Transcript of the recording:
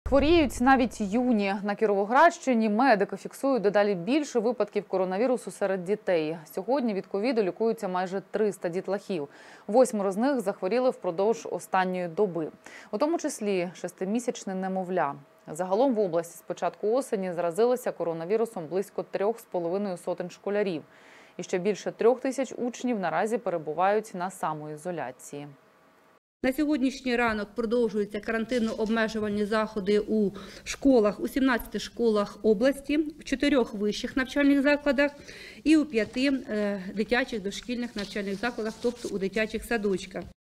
Хворіють навіть юні. На Кіровоградщині медики фіксують дедалі більше випадків коронавірусу серед дітей. Сьогодні від ковіду лікуються майже 300 дітлахів. 8 з них захворіли впродовж останньої доби. У тому числі 6-місячне немовля. Загалом в області з початку осені заразилися коронавірусом близько 3,5 сотень школярів. І ще більше 3000 учнів наразі перебувають на самоізоляції. На сьогоднішній ранок продовжуються карантинно-обмежувальні заходи у школах, у 17 школах області, в 4 вищих навчальних закладах і у 5 дитячих дошкільних навчальних закладах, тобто у дитячих садочках.